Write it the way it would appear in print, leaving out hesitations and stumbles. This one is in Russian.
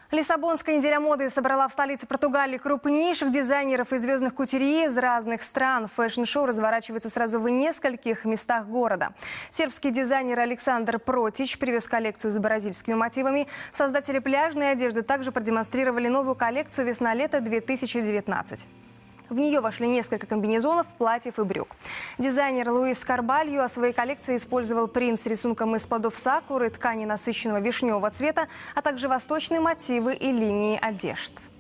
Лиссабонская неделя моды собрала в столице Португалии крупнейших дизайнеров и звездных кутюрье из разных стран. Фэшн-шоу разворачивается сразу в нескольких местах города. Сербский дизайнер Александр Протич привез коллекцию с бразильскими мотивами. Создатели пляжной одежды также продемонстрировали новую коллекцию «Весна-лето 2019». В нее вошли несколько комбинезонов, платьев и брюк. Дизайнер Луис Карбальо о своей коллекции использовал принт с рисунком из плодов сакуры, ткани насыщенного вишневого цвета, а также восточные мотивы и линии одежд.